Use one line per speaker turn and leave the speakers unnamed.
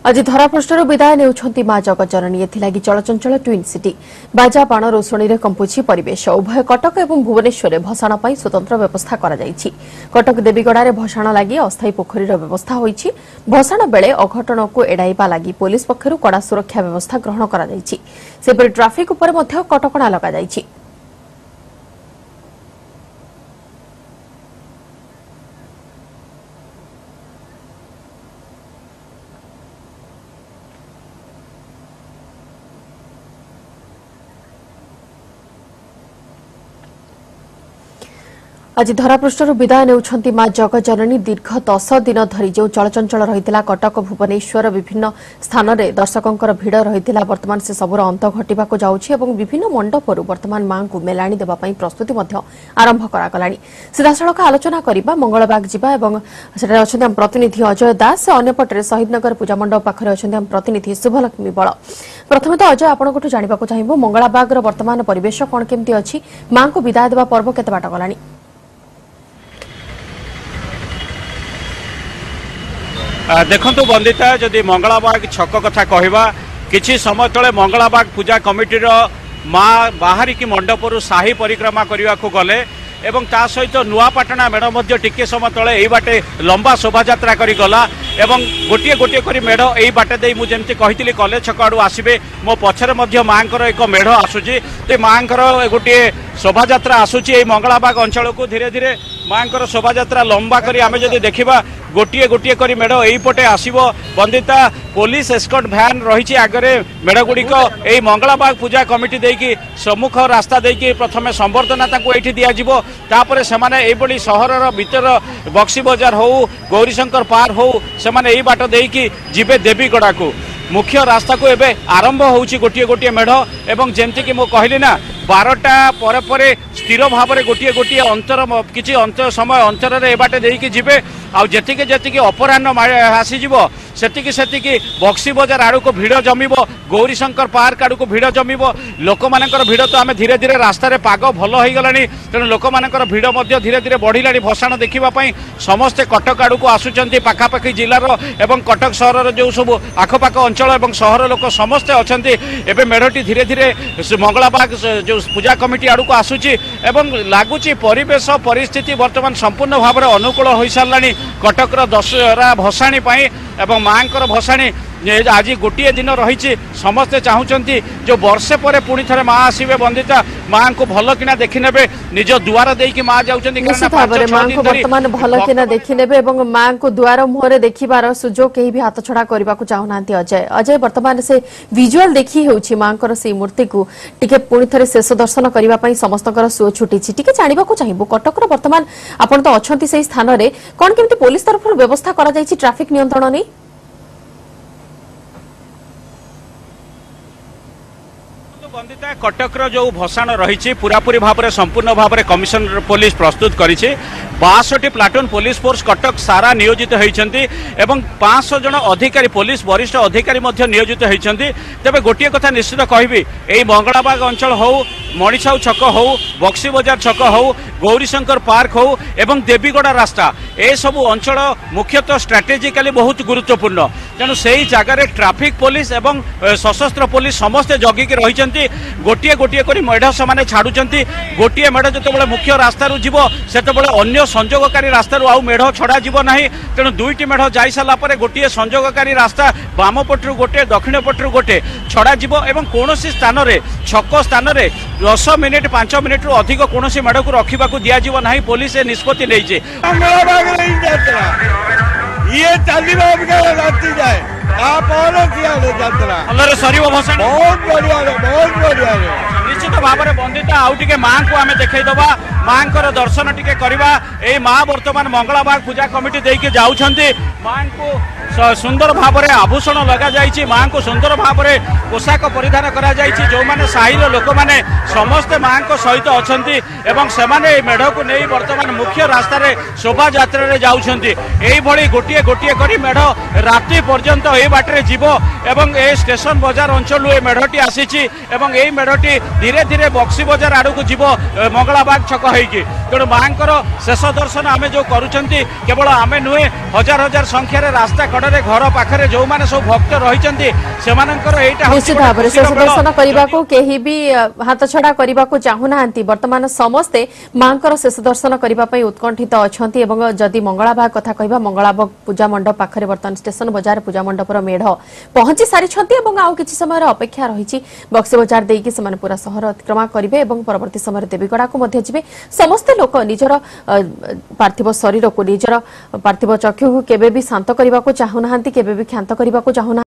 आज धरापृष्ठर विदाय नेउछंती मां जगज्जननी एथिलागि चलचंचल twin city बाजा बाण रोषणी रे कंपुछि परिवेश उभय कटक एवं भुवनेश्वर भसाण पई स्वतंत्र व्यवस्था करा जायछि। कटक देवीगड़ारे भसाण लागि अस्थायी पोखरीर व्यवस्था होईछि। भसाण बेले अघटन को एडाइबा लागि पुलिस पक्षरु कड़ा सुरक्षा व्यवस्था ग्रहण करा जायछि। सेपरि ट्राफिक उपर मध्ये कटकणा लगा जायछि। आज धरापृष्ठर विदाय नेउछंती मां जगज्जननी दीर्घ 10 दिन धरी जो चलचंचल रहितला कटक भुवनेश्वर विभिन्न स्थान रे दर्शकंकर भिड़ रहितला वर्तमान से सबुर अंत घटिबाको जाउछि एवं विभिन्न मंडपरु वर्तमान मां को मेलाणी देबा पई प्रस्तुति मध्य आरंभ करा गलानी। सीधासळख आलोचना करिबा मंगलबाग जिबा एवं सेटा अछन्ती हम प्रतिनिधि अजय दास अन्यपटरे शहीदनगर पूजा मंडप पाखरे अछन्ती हम प्रतिनिधि शुभलक्ष्मी बळ। प्रथम तो अजय आपनकोठु जानिबाको चाहिबो मंगलबाग रो वर्तमान परिवेश कोन केमती अछि मां को विदाय देबा पर्व केते बाट गलानी।
देखंतु बंदिता जदि मंगलबाग छक कथा कहवा किछि समय तले मंगलबाग पूजा कमिटी माँ बाहरी की मंडपरु साही परिक्रमा करने को गले एवं ता सहित नुआपाटना मेढ़ मध्य टिके समय तले एई बाटे लंबा शोभायात्रा करी गला एवं गोटे गोटे करी मेढ़ एई बाटे देई मु जेमति कहितली कॉलेज छक आडू आसीबे मो पछरे मध्य मांकर एक मेढ़ आसुची ते मांकर गोटे शोभायात्रा आसुची एई मंगलबाग अंचल को धीरे धीरे मांकर शोभायात्रा लंबा करी आमे जदि देखिबा गोटे गोटे करी मेढ़ एई पटे आसीबो। बंदिता पुलिस एस्कॉर्ट भ्यान रही आगे मेढ़ गुड़िक यही मंगलबाग पूजा कमिटी देकी सम्मुख रास्ता देकी प्रथमे संबर्धना ये दिज्व तापर से सहर भीतर बक्सी बजार हो गौरीशंकर पार्क हो से यही बाट देकी जीवे देवीगड़ा को मुख्य रास्ता को एबे आरंभ होउची गोटे गोटे मेढ़ एवं जेमती कि मु कहली ना 12टा परे स्थिर भाव में गोटे गोटे अंतर किसी अंतर समय अंतर रे बाटे देकी जीवे आतिके जेतिके अपराह्न आसीज सेतिकी सेतिकी बक्सी बजार आड़ को भिड़ जमिब गौरीशंकर पार्क आड़ को भिड़ जमिब लोक मानकर भिड़ तो आम धीरे धीरे रास्तार पाग भल हो गलानी तेणु लोक मानकर भिड़ धीरे धीरे बढ़िलानी भसाण देखापी समस्ते कटक आड़ को आसुचंती पाखापाखि जिलार एवं कटक सहर जो सब आखपाख अंचल एवं सहर लोक समस्ते अच्छा एवं मेढ़टी धीरे धीरे मंगलबाग जो पूजा कमिटी आड़ को आसूची एवं लगुच परिवेश परिस्थिति वर्तमान संपूर्ण भाव में अनुकूल हो सारानी कटकर दशहरा भसाणी एवं मांकर भसाणी आज गोटे दिन रही समस्ते चाहूँगी जो वर्षे पर पुणी थे माँ आसवे बंदिता माँ को भल किना देखी ने निज दुआर देकी माँ जाऊँगी
वर्तमान भल किना देखी ने माँ को दुआर मुहर देखार सुजोग कहीं भी हाथ छड़ा करने को चाहूना। अजय अजय वर्तमान से विजुआल देखी होउछि माँकर से मूर्ति को टिके पुणी थे शेष दर्शन करने समस्त सुओ छुटी टिके जाना चाहिए कटक वर्तमान आपन तो अच्छा से स्थान में कौन केमती पुलिस तरफ व्यवस्था करा जायछि ट्रैफिक नियंत्रण नहीं
बंदिता कटकर जो भसाण रही पूरापूरी भाव में संपूर्ण भाव में कमिशनर पुलिस प्रस्तुत करी 62 प्लाटून पुलिस फोर्स कटक सारा नियोजित होती 500 जन अधिकारी पुलिस वरिष्ठ अधिकारी नियोजित होती। तेज गोटे कथा निश्चित कहबी यही मंगलबाग अंचल हो मणिसाऊ छक हो बक्सी बजार छक हो गौरीशंकर पार्क हो एवं देवीगड़ा रास्ता ए सबू अंचल मुख्यतः स्ट्राटेजिकली बहुत गुरुत्वपूर्ण तेणु से ही जगार ट्राफिक पुलिस एवं सशस्त्र पुलिस समस्ते जगिकी रही गोटे गोटे कर मेढ़ से छाड़ुंट गोटे मेढ़ जो मुख्य रास्तार जीव से अन्य संजोगकारी रास्तार आउ मेढ़ छड़ा जीव ना तेणु दुईटी मेढ़ जाई सारापर गोटे संजोगकारी रास्ता बाम पटू गोटे दक्षिण पटू गोटे छड़ा जीव एवं कौन स्थान छक स्थान 10 मिनिट 5 मिनिट रु अधिक कौन मेढ़ को रखा दिज्व ना पुलिस निष्पत्ति नहीं निश्चित भाव में बंदिता आउ टे माँ को आम देखा माँ दर्शन टे करवा ये माँ वर्तमान मंगलबाग पूजा कमिटी देके जाऊँगी माँ को सुंदर भाव में आभूषण लगा जाइए माँ को सुंदर भाव में पोशाक परिधान करा जाइए जो मैंने साहिर लोक मैंने समस्ते माँ को सहित अच्छा से मेढ़ को नहीं वर्तमान मुख्य रास्तार शोभा यात्रा जाऊँगी यही गोटे गोटे कर मेढ़ राति पर्यंत ये बाटे जीव एवं ए स्टेशन बजार अंचल मेढ़टी आसी यही मेढ़टी धीरे धीरे बक्सी बजार आड़ को जीव मंगलबाग छक होगी तेणु माँ शेष दर्शन आम जो करुँच केवल आम नुहे हजार हजार संख्यार रास्ता कड़े घर पाखे जो मैंने सब भक्त रही
निश्चित भाव में शेष दर्शन करने को कहीं भी हाथ छड़ा करने को चाहूना बर्तमान समस्ते माँ शेष दर्शन करने उत्कंठित अच्छा जदि मंगलाबाग कथा कह मंगलाबाग पूजा मंडप पाखे बर्तमान स्टेशन बजार पूजा मंडपर मेढ़ पहुंची सारी आउ किछि समय अपेक्षा रही बक्सी बजार देकी से पूरा सहर अतिक्रमा करेंगे परवर्ती समय देवीगड़ा को जी समस्ते लोक निजर पार्थिव शरीर को निजर पार्थिव चक्षु को केबे भी शांत करने को चाहूना केबे भी क्षांत करने को चाहूना।